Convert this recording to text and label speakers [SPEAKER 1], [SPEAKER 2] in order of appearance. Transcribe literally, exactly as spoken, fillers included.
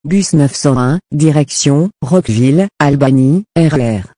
[SPEAKER 1] Bus neuf cent un, direction Rockville, Albany, R E R.